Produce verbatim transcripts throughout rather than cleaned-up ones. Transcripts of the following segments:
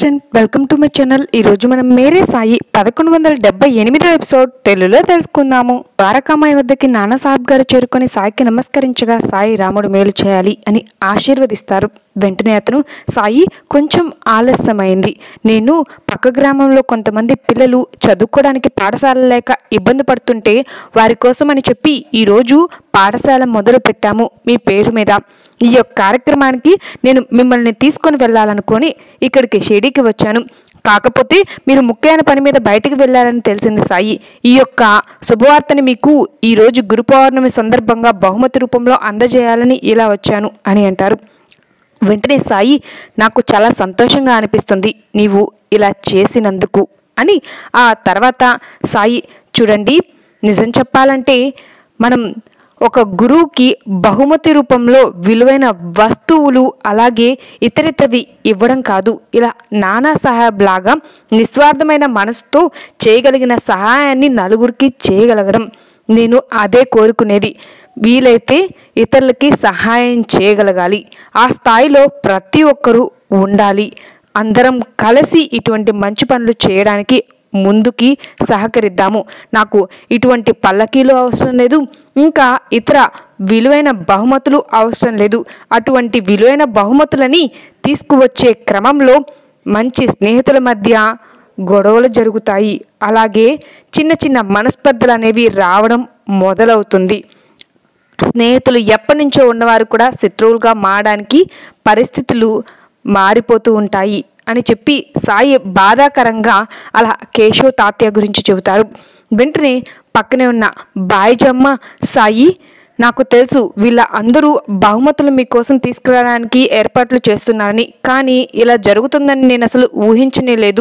Friend, welcome to my channel. ఈ రోజు మనం మేరే సాయి పదకొండు వందల డెబ్బై ఎనిమిదో ఎపిసోడ్ తెలుగులో తెలుసుకుందాము. ద్వారకామాయి వద్దకి నానా సాహెబ్ గారు చేరుకొని సాయికి నమస్కరించగా సాయి రాముడు మేలు చేయాలి అని ఆశీర్వదిస్తారు. వెంటనే అతను, సాయి కొంచెం ఆలస్యమైంది, నేను పక్క గ్రామంలో కొంతమంది పిల్లలు చదువుకోవడానికి పాఠశాల లేక ఇబ్బంది పడుతుంటే వారి కోసం అని చెప్పి ఈరోజు పాఠశాల మొదలు పెట్టాము మీ పేరు మీద. ఈ యొక్క కార్యక్రమానికి నేను మిమ్మల్ని తీసుకొని వెళ్ళాలనుకొని ఇక్కడికి షిరిడీకి వచ్చాను. కాకపోతే మీరు ముఖ్యమైన పని మీద బయటికి వెళ్ళారని తెలిసింది సాయి. ఈ యొక్క శుభవార్తని మీకు ఈరోజు గురు పౌర్ణమి సందర్భంగా బహుమతి రూపంలో అందజేయాలని ఇలా వచ్చాను అని అంటారు. వెంటనే సాయి, నాకు చాలా సంతోషంగా అనిపిస్తుంది నీవు ఇలా చేసినందుకు అని. ఆ తర్వాత సాయి, చూడండి, నిజం చెప్పాలంటే మనం ఒక గురువుకి బహుమతి రూపంలో విలువైన వస్తువులు అలాగే ఇతరితవి ఇవ్వడం కాదు, ఇలా నానా సాహెబ్ లాగా నిస్వార్థమైన మనసుతో చేయగలిగిన సహాయాన్ని నలుగురికి చేయగలగడం, నేను అదే కోరుకునేది. వీలైతే ఇతరులకి సహాయం చేయగలగాలి. ఆ స్థాయిలో ప్రతి ఒక్కరూ ఉండాలి. అందరం కలిసి ఇటువంటి మంచి పనులు చేయడానికి ముందుకి సహకరిద్దాము. నాకు ఇటువంటి పల్లకీలు అవసరం లేదు, ఇంకా ఇతర విలువైన బహుమతులు అవసరం లేదు. అటువంటి విలువైన బహుమతులని తీసుకువచ్చే క్రమంలో మంచి స్నేహితుల మధ్య గొడవలు జరుగుతాయి. అలాగే చిన్న చిన్న మనస్పర్ధలు అనేవి రావడం మొదలవుతుంది. స్నేహితులు ఎప్పటి నుంచో ఉన్నవారు కూడా శత్రువులుగా మారడానికి పరిస్థితులు మారిపోతూ ఉంటాయి అని చెప్పి సాయి బాధాకరంగా అలా కేశవ్ తాత్య గురించి చెబుతారు. వెంటనే పక్కనే ఉన్న బాయిజమ్మ, సాయి, నాకు తెలుసు వీళ్ళ అందరూ బహుమతులు మీకోసం తీసుకురావడానికి ఏర్పాట్లు చేస్తున్నారని, కానీ ఇలా జరుగుతుందని నేను అసలు ఊహించనే లేదు.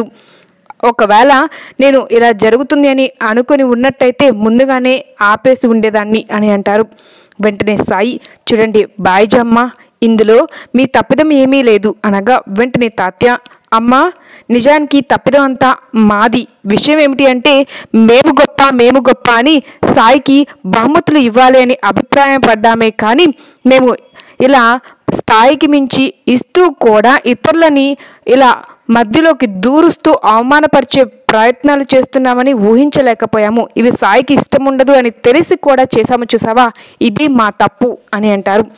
ఒకవేళ నేను ఇలా జరుగుతుంది అని అనుకుని ఉన్నట్టయితే ముందుగానే ఆపేసి ఉండేదాన్ని అని అంటారు. వెంటనే సాయి, చూడండి బాయిజమ్మ, ఇందులో మీ తప్పిదం ఏమీ లేదు అనగా వెంటనే తాత్య, అమ్మా, నిజానికి తప్పిదం అంతా మాది. విషయం ఏమిటి అంటే మేము గొప్ప మేము గొప్ప అని సాయికి బహుమతులు ఇవ్వాలి అని అభిప్రాయం పడ్డామే, కానీ మేము ఇలా స్థాయికి మించి ఇస్తూ కూడా ఇతరులని ఇలా మధ్యలోకి దూరుస్తూ అవమానపరిచే ప్రయత్నాలు చేస్తున్నామని ఊహించలేకపోయాము. ఇవి సాయికి ఇష్టం ఉండదు అని తెలిసి కూడా చేశాము, చూసావా, ఇది మా తప్పు అని అంటారు.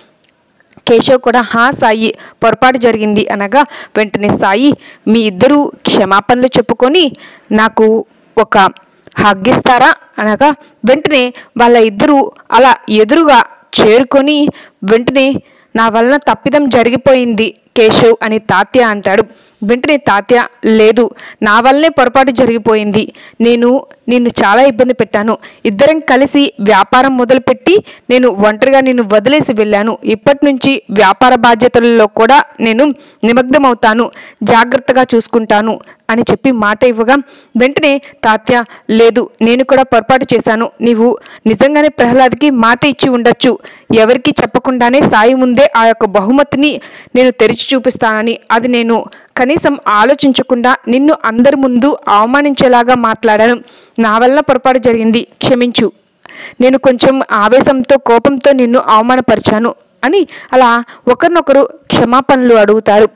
కేశవ్ కూడా, హా సాయి, పొరపాటు జరిగింది అనగా వెంటనే సాయి, మీ ఇద్దరు క్షమాపణలు చెప్పుకొని నాకు ఒక హగ్ ఇస్తారా అనగా వెంటనే వాళ్ళ ఇద్దరూ అలా ఎదురుగా చేరుకొని వెంటనే, నా వలన తప్పిదం జరిగిపోయింది కేశవ్ అని తాత్య అంటాడు. వెంటనే తాత్య, లేదు, నా వల్లనే పొరపాటు జరిగిపోయింది, నేను నిన్ను చాలా ఇబ్బంది పెట్టాను, ఇద్దరం కలిసి వ్యాపారం మొదలుపెట్టి నేను ఒంటరిగా నిన్ను వదిలేసి వెళ్ళాను, ఇప్పటి నుంచి వ్యాపార బాధ్యతలలో కూడా నేను నిమగ్నమవుతాను, జాగ్రత్తగా చూసుకుంటాను అని చెప్పి మాట ఇవ్వగా వెంటనే తాత్య, లేదు, నేను కూడా పొరపాటు చేశాను, నీవు నిజంగానే ప్రహ్లాద్కి మాట ఇచ్చి ఉండొచ్చు, ఎవరికి చెప్పకుండానే సాయి ముందే ఆ యొక్క బహుమతిని నేను తెరిచి చూపిస్తానని, అది నేను కనీసం ఆలోచించకుండా నిన్ను అందరి ముందు అవమానించేలాగా మాట్లాడాను, నా వల్ల పొరపాటు జరిగింది, క్షమించు, నేను కొంచెం ఆవేశంతో కోపంతో నిన్ను అవమానపరిచాను అని అలా ఒకరినొకరు క్షమాపణలు అడుగుతారు.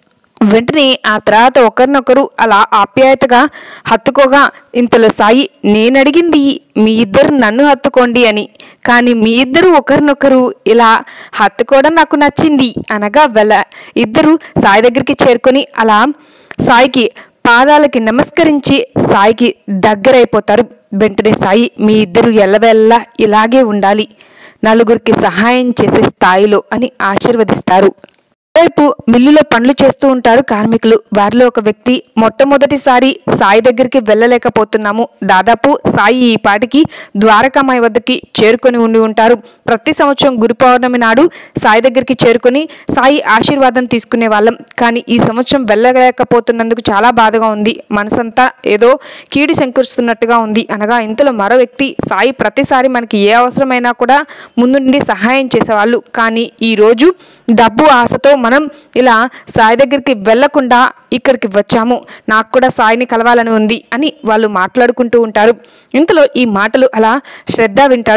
వెంటనే ఆ తర్వాత ఒకరినొకరు అలా ఆప్యాయతగా హత్తుకోగా ఇంతలో సాయి, నేను అడిగింది మీ ఇద్దరు నన్ను హత్తుకోండి అని, కానీ మీ ఇద్దరు ఒకరినొకరు ఇలా హత్తుకోవడం నాకు నచ్చింది అనగా వెళ్ళ ఇద్దరు సాయి దగ్గరికి చేరుకొని అలా సాయికి పాదాలకి నమస్కరించి సాయికి దగ్గరైపోతారు. వెంటనే సాయి, మీ ఇద్దరు ఎల్లవెల్లా ఇలాగే ఉండాలి, నలుగురికి సహాయం చేసే స్థాయిలో అని ఆశీర్వదిస్తారు. వైపు మిల్లులో పనులు చేస్తూ ఉంటారు కార్మికులు. వారిలో ఒక వ్యక్తి, మొట్టమొదటిసారి సాయి దగ్గరికి వెళ్ళలేకపోతున్నాము, దాదాపు సాయి ఈ పాటికి ద్వారకామాయి వద్దకి చేరుకొని ఉండి ఉంటారు. ప్రతి సంవత్సరం గురు పౌర్ణమి నాడు సాయి దగ్గరికి చేరుకొని సాయి ఆశీర్వాదం తీసుకునే వాళ్ళం, కానీ ఈ సంవత్సరం వెళ్ళలేకపోతున్నందుకు చాలా బాధగా ఉంది, మనసంతా ఏదో కీడు శంకరిస్తున్నట్టుగా ఉంది అనగా ఇంతలో మరో వ్యక్తి, సాయి ప్రతిసారి మనకి ఏ అవసరమైనా కూడా ముందు నుండి సహాయం చేసేవాళ్ళు, కానీ ఈరోజు డబ్బు ఆశతో మనం ఇలా సాయి దగ్గరికి వెళ్లకుండా ఇక్కడికి వచ్చాము, నాకు కూడా సాయిని కలవాలని ఉంది అని వాళ్ళు మాట్లాడుకుంటూ ఉంటారు. ఇంతలో ఈ మాటలు అలా శ్రద్ధ వింటాడు.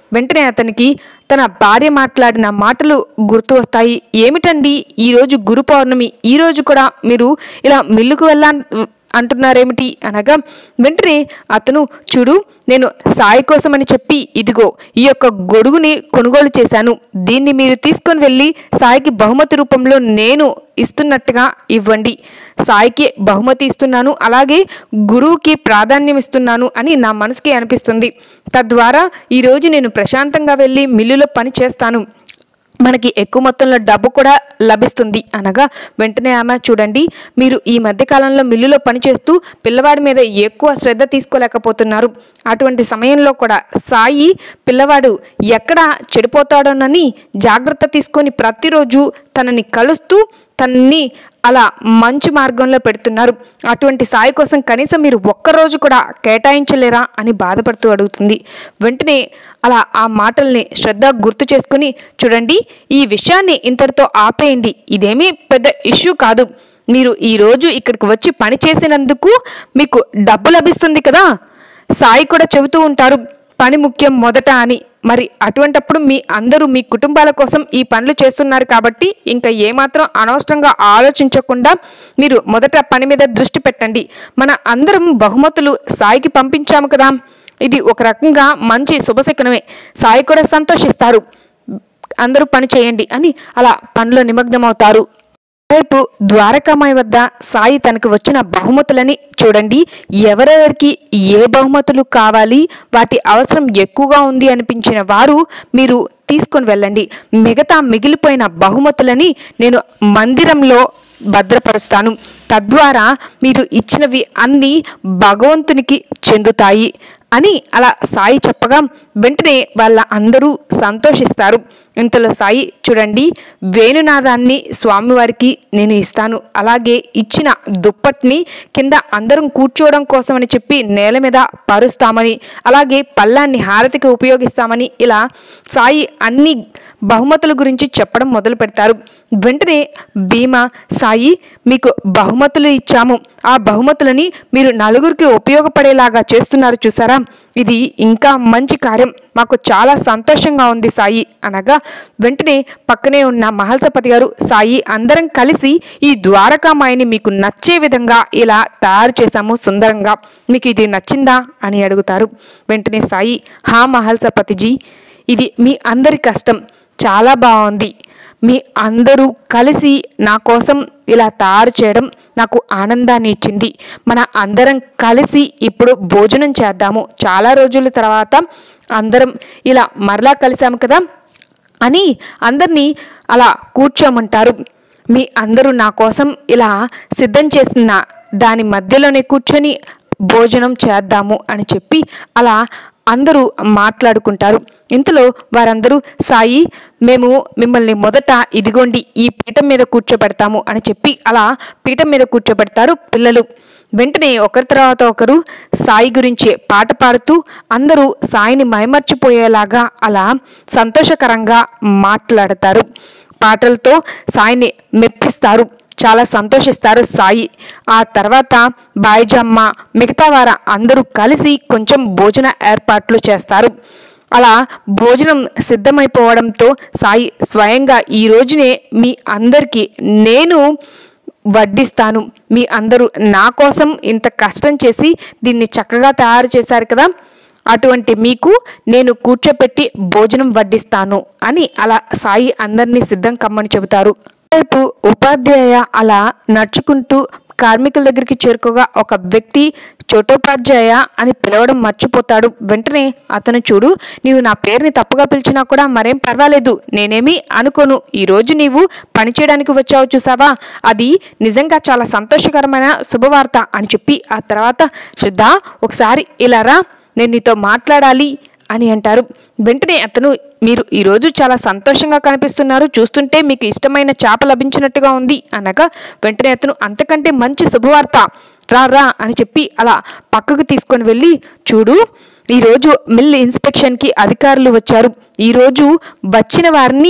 వెంటనే అతనికి తన భార్య మాట్లాడిన మాటలు గుర్తు వస్తాయి. ఏమిటండి, ఈరోజు గురు పౌర్ణమి, ఈరోజు కూడా మీరు ఇలా మిల్లుకు వెళ్ళా అంటున్నారేమిటి అనగా వెంటనే అతను, చూడు, నేను సాయి కోసమని చెప్పి ఇదిగో ఈ యొక్క గొడుగుని కొనుగోలు చేశాను. దీన్ని మీరు తీసుకొని వెళ్ళి సాయికి బహుమతి రూపంలో నేను ఇస్తున్నట్టుగా ఇవ్వండి. సాయికి బహుమతి ఇస్తున్నాను, అలాగే గురువుకి ప్రాధాన్యం ఇస్తున్నాను అని నా మనసుకి అనిపిస్తుంది. తద్వారా ఈరోజు నేను ప్రశాంతంగా వెళ్ళి మిల్లులో పని చేస్తాను, మనకి ఎక్కువ మొత్తంలో డబ్బు కూడా లభిస్తుంది అనగా వెంటనే ఆమె, చూడండి, మీరు ఈ మధ్యకాలంలో మిల్లులో పనిచేస్తూ పిల్లవాడి మీద ఎక్కువ శ్రద్ధ తీసుకోలేకపోతున్నారు. అటువంటి సమయంలో కూడా సాయి పిల్లవాడు ఎక్కడ చెడిపోతాడోనని జాగ్రత్త తీసుకొని ప్రతిరోజు తనని కలుస్తూ తనని అలా మంచి మార్గంలో పెడుతున్నారు. అటువంటి సాయి కోసం కనీసం మీరు ఒక్కరోజు కూడా కేటాయించలేరా అని బాధపడుతూ అడుగుతుంది. వెంటనే అలా ఆ మాటల్ని శ్రద్ధ గుర్తు చేసుకుని, చూడండి, ఈ విషయాన్ని ఇంతటితో ఆపేయండి, ఇదేమీ పెద్ద ఇష్యూ కాదు. మీరు ఈరోజు ఇక్కడికి వచ్చి పని చేసినందుకు మీకు డబ్బు లభిస్తుంది కదా. సాయి కూడా చెబుతూ ఉంటారు, పని ముఖ్యం మొదట అని. మరి అటువంటప్పుడు మీ అందరూ మీ కుటుంబాల కోసం ఈ పనులు చేస్తున్నారు కాబట్టి ఇంకా ఏమాత్రం అనవసరంగా ఆలోచించకుండా మీరు మొదట పని మీద దృష్టి పెట్టండి. మన అందరం బహుమతులు సాయికి పంపించాము కదా, ఇది ఒక రకంగా మంచి శుభశకునమే. సాయి కూడా సంతోషిస్తారు. అందరూ పని చేయండి అని అలా పనిలో నిమగ్నమవుతారు. రేపు ద్వారకామాయి వద్ద సాయి తనకు వచ్చిన బహుమతులని చూడండి, ఎవరెవరికి ఏ బహుమతులు కావాలి, వాటి అవసరం ఎక్కువగా ఉంది అనిపించిన వారు మీరు తీసుకొని వెళ్ళండి. మిగతా మిగిలిపోయిన బహుమతులని నేను మందిరంలో భద్రపరుస్తాను. తద్వారా మీరు ఇచ్చినవి అన్నీ భగవంతునికి చెందుతాయి అని అలా సాయి చెప్పగా వెంటనే వాళ్ళ అందరూ సంతోషిస్తారు. ఇంతలో సాయి, చూడండి, వేణునాదాన్ని స్వామివారికి నేను ఇస్తాను, అలాగే ఇచ్చిన దుప్పటిని కింద అందరం కూర్చోవడం కోసమని చెప్పి నేల మీద పరుస్తామని, అలాగే పళ్ళాన్ని హారతికి ఉపయోగిస్తామని ఇలా సాయి అన్ని బహుమతుల గురించి చెప్పడం మొదలు పెడతారు. వెంటనే భీమా, సాయి, మీకు బహుమతులు ఇచ్చాము, ఆ బహుమతులని మీరు నలుగురికి ఉపయోగపడేలాగా చేస్తున్నారు చూసారా, ఇది ఇంకా మంచి కార్యం, మాకు చాలా సంతోషంగా ఉంది సాయి అనగా వెంటనే పక్కనే ఉన్న మహల్సపతి గారు, సాయి, అందరం కలిసి ఈ ద్వారకామాయిని మీకు నచ్చే విధంగా ఇలా తయారు చేశాము సుందరంగా, మీకు ఇది నచ్చిందా అని అడుగుతారు. వెంటనే సాయి, హా మహల్సపతిజీ, ఇది మీ అందరి కష్టం, చాలా బాగుంది, మీ అందరూ కలిసి నా కోసం ఇలా తయారు చేయడం నాకు ఆనందాన్ని ఇచ్చింది. మన అందరం కలిసి ఇప్పుడు భోజనం చేద్దాము, చాలా రోజుల తర్వాత అందరం ఇలా మరలా కలిసాము కదా అని అందరినీ అలా కూర్చోమంటారు. మీ అందరూ నా కోసం ఇలా సిద్ధం చేసిన దాని మధ్యలోనే కూర్చొని భోజనం చేద్దాము అని చెప్పి అలా అందరూ మాట్లాడుకుంటారు. ఇంతలో వారందరూ, సాయి, మేము మిమ్మల్ని మొదట ఇదిగోండి ఈ పీఠం మీద కూర్చోబెడతాము అని చెప్పి అలా పీఠం మీద కూర్చోబెడతారు పిల్లలు. వెంటనే ఒకరి తర్వాత ఒకరు సాయి గురించి పాట పాడుతూ అందరూ సాయిని మైమర్చిపోయేలాగా అలా సంతోషకరంగా మాట్లాడతారు. పాటలతో సాయిని మెప్పిస్తారు, చాలా సంతోషిస్తారు సాయి. ఆ తర్వాత బాయిజమ్మ మిగతా వారు అందరూ కలిసి కొంచెం భోజన ఏర్పాట్లు చేస్తారు. అలా భోజనం సిద్ధమైపోవడంతో సాయి స్వయంగా ఈ రోజునే మీ అందరికీ నేను వడ్డిస్తాను, మీ అందరూ నా కోసం ఇంత కష్టం చేసి దీన్ని చక్కగా తయారు చేశారు కదా, అటువంటి మీకు నేను కూర్చోపెట్టి భోజనం వడ్డిస్తాను అని అలా సాయి అందరినీ సిద్ధం కమ్మని చెబుతారు. రేపు ఉపాధ్యాయ అలా నడుచుకుంటూ కార్మికుల దగ్గరికి చేరుకోగా ఒక వ్యక్తి చోటోపాధ్యాయ అని పిలవడం మర్చిపోతాడు. వెంటనే అతను, చూడు, నీవు నా పేరుని తప్పుగా పిలిచినా కూడా మరేం పర్వాలేదు, నేనేమీ అనుకోను, ఈరోజు నీవు పనిచేయడానికి వచ్చావు చూసావా, అది నిజంగా చాలా సంతోషకరమైన శుభవార్త అని చెప్పి ఆ తర్వాత, శ్రద్ధ, ఒకసారి ఇలా రా, నేను నీతో మాట్లాడాలి అని అంటారు. వెంటనే అతను, మీరు ఈరోజు చాలా సంతోషంగా కనిపిస్తున్నారు, చూస్తుంటే మీకు ఇష్టమైన చేప లభించినట్టుగా ఉంది అనగా వెంటనే అతను, అంతకంటే మంచి శుభవార్త, రా రా అని చెప్పి అలా పక్కకు తీసుకొని వెళ్ళి, చూడు, ఈరోజు మిల్ ఇన్స్పెక్షన్కి అధికారులు వచ్చారు, ఈరోజు వచ్చిన వారిని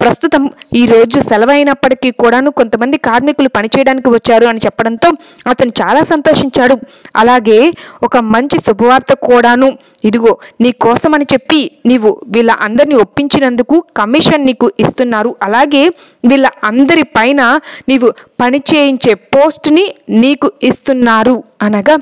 ప్రస్తుతం ఈరోజు సెలవు అయినప్పటికీ కూడాను కొంతమంది కార్మికులు పనిచేయడానికి వచ్చారు అని చెప్పడంతో అతను చాలా సంతోషించాడు. అలాగే ఒక మంచి శుభవార్త కూడాను, ఇదిగో నీ కోసం అని చెప్పి నీవు వీళ్ళ అందరినీ ఒప్పించినందుకు కమిషన్ నీకు ఇస్తున్నారు. అలాగే వీళ్ళ అందరి పైన నీవు పని చేయించే పోస్ట్ని నీకు ఇస్తున్నారు అనగా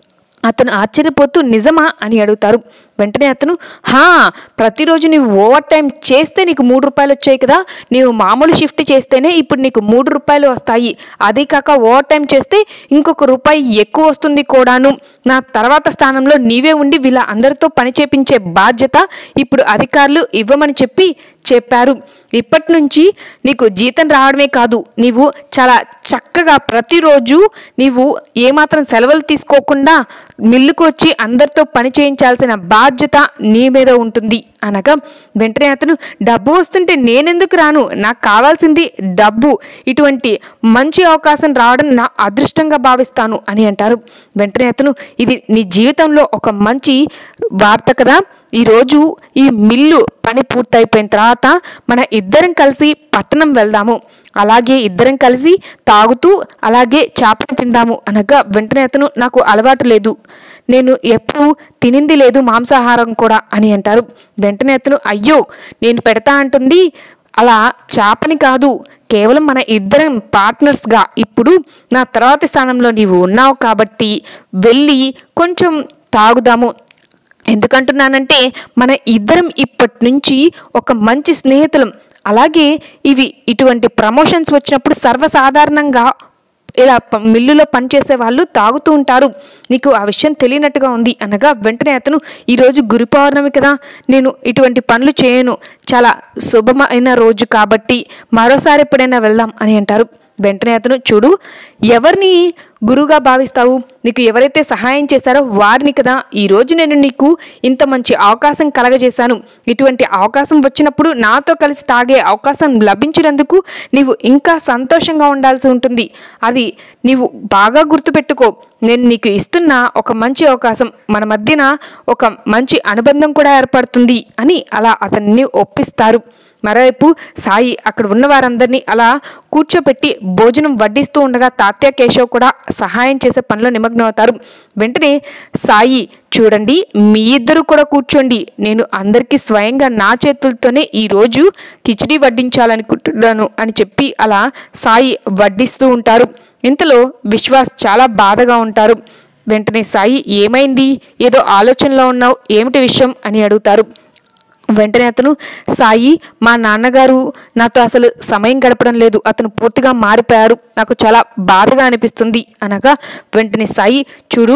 అతను ఆశ్చర్యపోతూ నిజమా అని అడుగుతారు. వెంటనే అతను హా ప్రతిరోజు నీవు ఓవర్ టైం చేస్తే నీకు మూడు రూపాయలు వచ్చాయి కదా, నీవు మామూలు షిఫ్ట్ చేస్తేనే ఇప్పుడు నీకు మూడు రూపాయలు వస్తాయి, అదే కాక ఓవర్ టైం చేస్తే ఇంకొక రూపాయి ఎక్కువ వస్తుంది కూడాను. నా తర్వాత స్థానంలో నీవే ఉండి వీళ్ళ అందరితో పని చేపించే బాధ్యత ఇప్పుడు అధికారులు ఇవ్వమని చెప్పి చెప్పారు. ఇప్పటి నుంచి నీకు జీతం రావడమే కాదు, నీవు చాలా చక్కగా ప్రతిరోజు నీవు ఏమాత్రం సెలవులు తీసుకోకుండా మిల్లుకు వచ్చి అందరితో పని చేయించాల్సిన బాధ్యత నీ మీద ఉంటుంది అనగా వెంటనే అతను డబ్బు వస్తుంటే నేనెందుకు రాను, నాకు కావాల్సింది డబ్బు, ఇటువంటి మంచి అవకాశం రావడం నా అదృష్టంగా భావిస్తాను అని అంటారు. వెంటనే అతను ఇది నీ జీవితంలో ఒక మంచి వార్త కదా, ఈరోజు ఈ మిల్లు పని పూర్తయిపోయిన తర్వాత మన ఇద్దరం కలిసి పట్టణం వెళ్దాము, అలాగే ఇద్దరం కలిసి తాగుతూ అలాగే చేపలు తిందాము అనగా వెంటనే అతను నాకు అలవాటు లేదు, నేను ఎప్పుడు తినింది లేదు మాంసాహారం కూడా అని అంటారు. వెంటనే అతను అయ్యో నేను పెడతా అంటుంది అలా చేపని కాదు, కేవలం మన ఇద్దరం పార్ట్నర్స్గా ఇప్పుడు నా తర్వాతి స్థానంలో నీవు ఉన్నావు కాబట్టి వెళ్ళి కొంచెం తాగుదాము. ఎందుకంటున్నానంటే మన ఇద్దరం ఇప్పటి నుంచి ఒక మంచి స్నేహితులం, అలాగే ఇవి ఇటువంటి ప్రమోషన్స్ వచ్చినప్పుడు సర్వసాధారణంగా ఇలా మిల్లులో పనిచేసే వాళ్ళు తాగుతూ ఉంటారు, నీకు ఆ విషయం తెలియనట్టుగా ఉంది అనగా వెంటనే అతను ఈరోజు గురు పౌర్ణమి కదా, నేను ఇటువంటి పనులు చేయను, చాలా శుభమైన రోజు కాబట్టి మరోసారి ఎప్పుడైనా వెళ్దాం అని అంటారు. వెంటనే అతను చూడు ఎవరిని గురువుగా భావిస్తావు, నీకు ఎవరైతే సహాయం చేశారో వారిని కదా, ఈరోజు నేను నీకు ఇంత మంచి అవకాశం కలగజేశాను, ఇటువంటి అవకాశం వచ్చినప్పుడు నాతో కలిసి తాగే అవకాశం లభించినందుకు నీవు ఇంకా సంతోషంగా ఉండాల్సి ఉంటుంది, అది నీవు బాగా గుర్తుపెట్టుకో, నేను నీకు ఇస్తున్న ఒక మంచి అవకాశం, మన మధ్యన ఒక మంచి అనుబంధం కూడా ఏర్పడుతుంది అని అలా అతన్ని ఒప్పిస్తారు. మరోవైపు సాయి అక్కడ ఉన్న వారందరినీ అలా కూర్చోపెట్టి భోజనం వడ్డిస్తూ ఉండగా తాత్య కేశవ్ కూడా సహాయం చేసే పనిలో నిమగ్నం అవుతారు. వెంటనే సాయి చూడండి మీ ఇద్దరు కూడా కూర్చోండి, నేను అందరికీ స్వయంగా నా చేతులతోనే ఈరోజు కిచిడి వడ్డించాలనుకుంటున్నాను అని చెప్పి అలా సాయి వడ్డిస్తూ ఉంటారు. ఇంతలో విశ్వాస్ చాలా బాధగా ఉంటారు. వెంటనే సాయి ఏమైంది, ఏదో ఆలోచనలో ఉన్నావు, ఏమిటి విషయం అని అడుగుతారు. వెంటనే అతను సాయి మా నాన్నగారు నాతో అసలు సమయం గడపడం లేదు, అతను పూర్తిగా మారిపోయారు, నాకు చాలా బాధగా అనిపిస్తుంది అనగా వెంటనే సాయి చూడు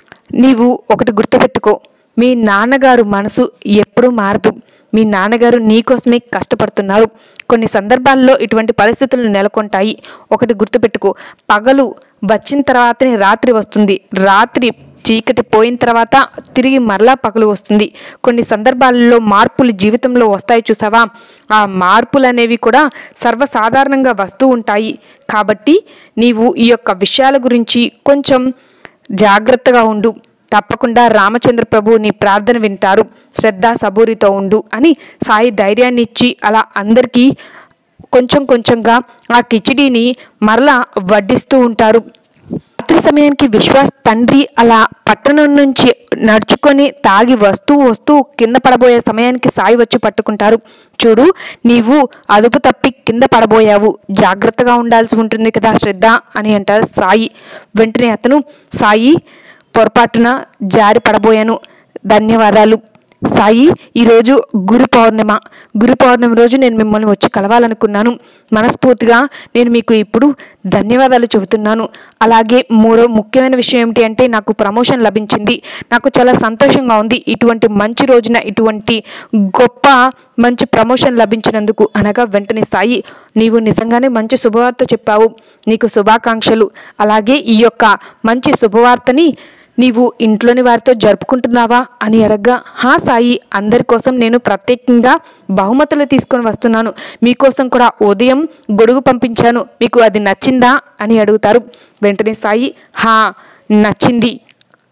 నీవు ఒకటి గుర్తుపెట్టుకో, మీ నాన్నగారు మనసు ఎప్పుడూ మారదు, మీ నాన్నగారు నీకోసమే కష్టపడుతున్నారు, కొన్ని సందర్భాల్లో ఇటువంటి పరిస్థితులు నెలకొంటాయి, ఒకటి గుర్తుపెట్టుకో, పగలు వచ్చిన తర్వాతనే రాత్రి వస్తుంది, రాత్రి చీకటి పోయిన తర్వాత తిరిగి మరలా పగలు వస్తుంది, కొన్ని సందర్భాలలో మార్పులు జీవితంలో వస్తాయి చూసావా, ఆ మార్పులు అనేవి కూడా సర్వసాధారణంగా వస్తూ ఉంటాయి, కాబట్టి నీవు ఈ యొక్క విషయాల గురించి కొంచెం జాగ్రత్తగా ఉండు, తప్పకుండా రామచంద్ర ప్రభు నీ ప్రార్థన వింటారు, శ్రద్ధ సబూరితో ఉండు అని సాయి ధైర్యాన్ని ఇచ్చి అలా అందరికీ కొంచెం కొంచెంగా ఆ కిచిడీని మరలా వడ్డిస్తూ ఉంటారు. రాత్రి సమయానికి విశ్వాస్ తండ్రి అలా పట్టణం నుంచి నడుచుకొని తాగి వస్తూ వస్తూ కింద పడబోయే సమయానికి సాయి వచ్చి పట్టుకుంటారు. చూడు నీవు అదుపు తప్పి కింద పడబోయావు, జాగ్రత్తగా ఉండాల్సి ఉంటుంది కదా శ్రద్ధ అని అంటారు సాయి. వెంటనే అతను సాయి పొరపాటున జారి పడబోయాను, ధన్యవాదాలు సాయి, ఈరోజు గురు పౌర్ణిమ, గురు పౌర్ణమి రోజు నేను మిమ్మల్ని వచ్చి కలవాలనుకున్నాను, మనస్ఫూర్తిగా నేను మీకు ఇప్పుడు ధన్యవాదాలు చెబుతున్నాను. అలాగే మూడో ముఖ్యమైన విషయం ఏమిటి అంటే నాకు ప్రమోషన్ లభించింది, నాకు చాలా సంతోషంగా ఉంది, ఇటువంటి మంచి రోజున ఇటువంటి గొప్ప మంచి ప్రమోషన్ లభించినందుకు అనగా వెంటనే సాయి నీవు నిజంగానే మంచి శుభవార్త చెప్పావు, నీకు శుభాకాంక్షలు, అలాగే ఈ యొక్క మంచి శుభవార్తని నీవు ఇంట్లోని వారితో జరుపుకుంటున్నావా అని అడగగా హా సాయి, అందరి కోసం నేను ప్రత్యేకంగా బహుమతులు తీసుకొని వస్తున్నాను, మీకోసం కూడా ఉదయం గొడుగు పంపించాను, మీకు అది నచ్చిందా అని అడుగుతారు. వెంటనే సాయి హా నచ్చింది,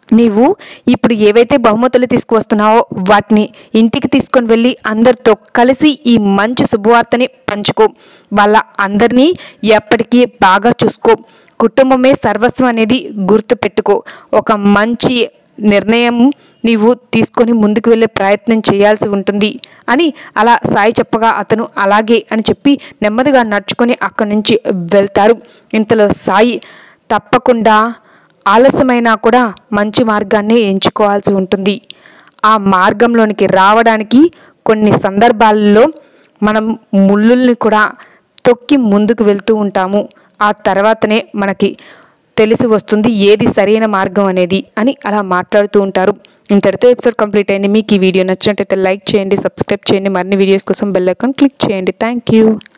నీవు ఇప్పుడు ఏవైతే బహుమతులు తీసుకువస్తున్నావో వాటిని ఇంటికి తీసుకొని వెళ్ళి అందరితో కలిసి ఈ మంచి శుభవార్తని పంచుకో. వాళ్ళ అందరినీ ఎప్పటికీ బాగా చూసుకో. కుటుంబమే సర్వస్వం అనేది గుర్తుపెట్టుకో. ఒక మంచి నిర్ణయం నీవు తీసుకొని ముందుకు వెళ్ళే ప్రయత్నం చేయాల్సి ఉంటుంది అని అలా సాయి చెప్పగా అతను అలాగే అని చెప్పి నెమ్మదిగా నడుచుకొని అక్కడి నుంచి వెళ్తారు. ఇంతలో సాయి తప్పకుండా ఆలస్యమైనా కూడా మంచి మార్గాన్ని ఎంచుకోవాల్సి ఉంటుంది. ఆ మార్గంలోనికి రావడానికి కొన్ని సందర్భాల్లో మనం ముళ్ళుల్ని కూడా తొక్కి ముందుకు వెళ్తూ ఉంటాము. ఆ తర్వాతనే మనకి తెలిసి వస్తుంది ఏది సరైన మార్గం అనేది అని అలా మాట్లాడుతూ ఉంటారు. ఇంతటితో ఎపిసోడ్ కంప్లీట్ అయింది. మీకు ఈ వీడియో నచ్చినట్టయితే లైక్ చేయండి, సబ్స్క్రైబ్ చేయండి. మరిన్ని వీడియోస్ కోసం బెల్ ఐకాన్ క్లిక్ చేయండి. Thank you.